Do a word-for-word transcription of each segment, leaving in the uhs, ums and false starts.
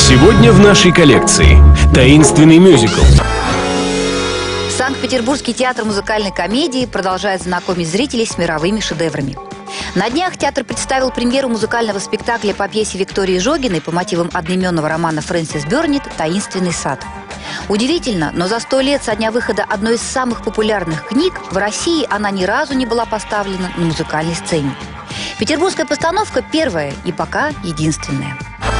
Сегодня в нашей коллекции таинственный мюзикл. Санкт-Петербургский театр музыкальной комедии продолжает знакомить зрителей с мировыми шедеврами. На днях театр представил премьеру музыкального спектакля по пьесе Виктории Жогиной по мотивам одноименного романа Фрэнсис Бёрнет «Таинственный сад». Удивительно, но за сто лет со дня выхода одной из самых популярных книг в России она ни разу не была поставлена на музыкальной сцене. Петербургская постановка первая и пока единственная.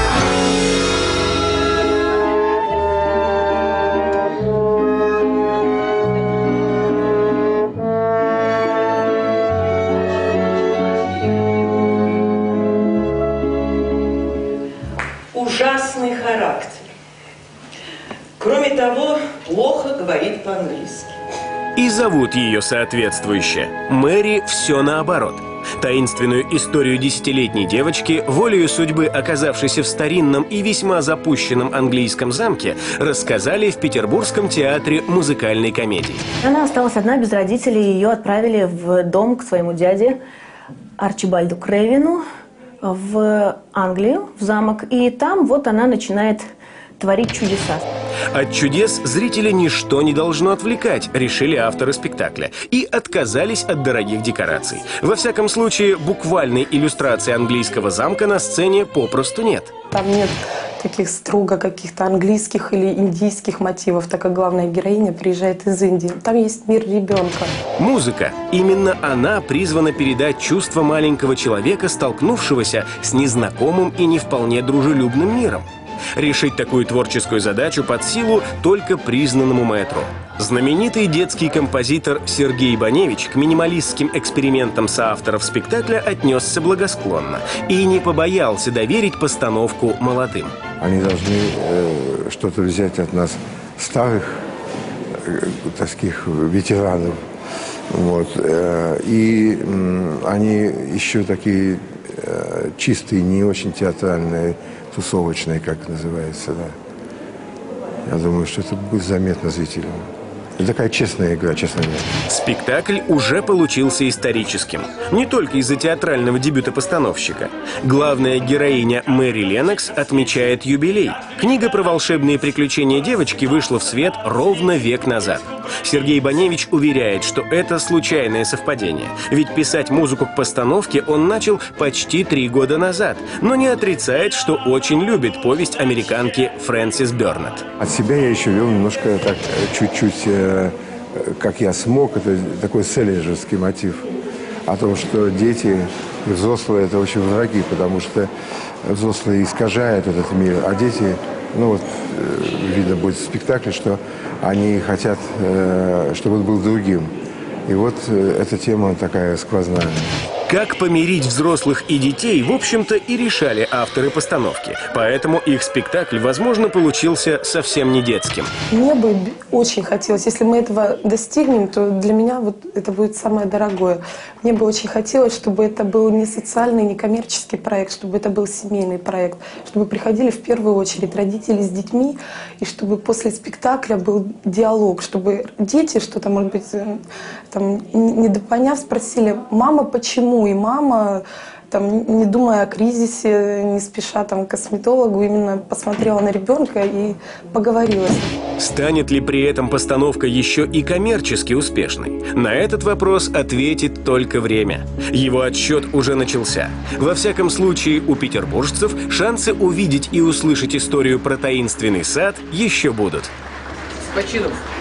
Ужасный характер. Кроме того, плохо говорит по-английски. И зовут ее соответствующе. Мэри «Все наоборот». Таинственную историю десятилетней девочки, волею судьбы оказавшейся в старинном и весьма запущенном английском замке, рассказали в Петербургском театре музыкальной комедии. Она осталась одна без родителей, ее отправили в дом к своему дяде Арчибальду Крейвину в Англию, в замок. И там вот она начинает творить чудеса. От чудес зрителя ничто не должно отвлекать, решили авторы спектакля, и отказались от дорогих декораций. Во всяком случае, буквальной иллюстрации английского замка на сцене попросту нет. Там нет таких строго каких-то английских или индийских мотивов, так как главная героиня приезжает из Индии. Там есть мир ребенка. Музыка. Именно она призвана передать чувство маленького человека, столкнувшегося с незнакомым и не вполне дружелюбным миром. Решить такую творческую задачу под силу только признанному мэтру. Знаменитый детский композитор Сергей Баневич к минималистским экспериментам соавторов спектакля отнесся благосклонно и не побоялся доверить постановку молодым. Они должны э, что-то взять от нас старых, э, таких ветеранов. Вот, э, и э, они еще такие э, чистые, не очень театральные, тусовочные, как называется, да. Я думаю, что это будет заметно зрителям. Это такая честная игра, честно говоря. Спектакль уже получился историческим. Не только из-за театрального дебюта постановщика. Главная героиня Мэри Леннокс отмечает юбилей. Книга про волшебные приключения девочки вышла в свет ровно век назад. Сергей Баневич уверяет, что это случайное совпадение. Ведь писать музыку к постановке он начал почти три года назад. Но не отрицает, что очень любит повесть американки Фрэнсис Бёрнет. От себя я еще вел немножко так, чуть-чуть, э, как я смог. Это такой селлинджерский мотив. О том, что дети и взрослые – это очень враги, потому что взрослые искажают этот мир, а дети, ну вот, видно будет в спектакле, что они хотят, чтобы он был другим. И вот эта тема такая сквозная. Как помирить взрослых и детей, в общем-то, и решали авторы постановки. Поэтому их спектакль, возможно, получился совсем не детским. Мне бы очень хотелось, если мы этого достигнем, то для меня вот это будет самое дорогое. Мне бы очень хотелось, чтобы это был не социальный, не коммерческий проект, чтобы это был семейный проект, чтобы приходили в первую очередь родители с детьми, и чтобы после спектакля был диалог, чтобы дети что-то, может быть, там, недопоняв, спросили: «Мама, почему?» И мама, там, не думая о кризисе, не спеша там, к косметологу, именно посмотрела на ребенка и поговорила с ним. Станет ли при этом постановка еще и коммерчески успешной? На этот вопрос ответит только время. Его отсчет уже начался. Во всяком случае, у петербуржцев шансы увидеть и услышать историю про таинственный сад еще будут. С почином.